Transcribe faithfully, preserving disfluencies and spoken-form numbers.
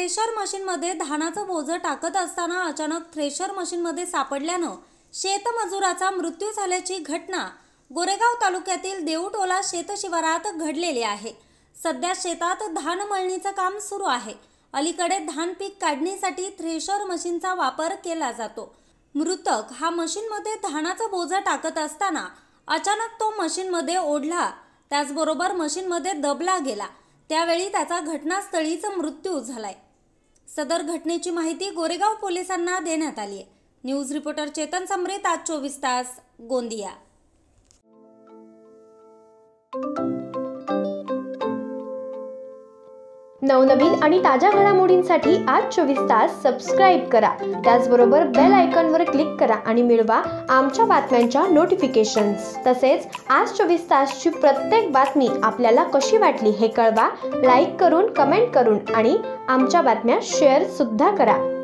Thresher मशीनमध्ये धानाचं बोझं टाकत असताना अचानक थ्रेशर मशीनमध्ये सापडल्यानं शेतमजुराचा मृत्यू झाल्याची घटना गोरेगाव तालुक्यातील देऊटोला शेतशिवारात घडलेली आहे। सध्या शेतात धान मळणीचं काम सुरू आहे। अलीकडे धान पीक काढणीसाठी थ्रेशर मशीनचा वापर केला जातो। मृतक हा मशीनमध्ये धानाचं बोझं टाकत असताना अचानक तो मशीनमध्ये ओढला, त्याचबरोबर मशीनमध्ये दबला गेला। त्यावेळी त्याचा घटनास्थळीच मृत्यू झालाय। सदर घटनेची माहिती गोरेगाव पोलिसांना देण्यात आली आहे। न्यूज रिपोर्टर चेतन समरेत, आज चोवीस तास, गोंदिया। नवनवीन आणि ताज्या घडामोडींसाठी आज चोवीस तास सबस्क्राइब करा। त्याचबरोबर बेल आयकॉनवर क्लिक करा आणि मिळवा आमच्या बातम्यांच्या नोटिफिकेशन्स। तसेच आज चोवीस तासची प्रत्येक बातमी आपल्याला कशी वाटली हे कळवा, लाईक करून, कमेंट करून आणि आमच्या बातम्या शेअर सुद्धा करा।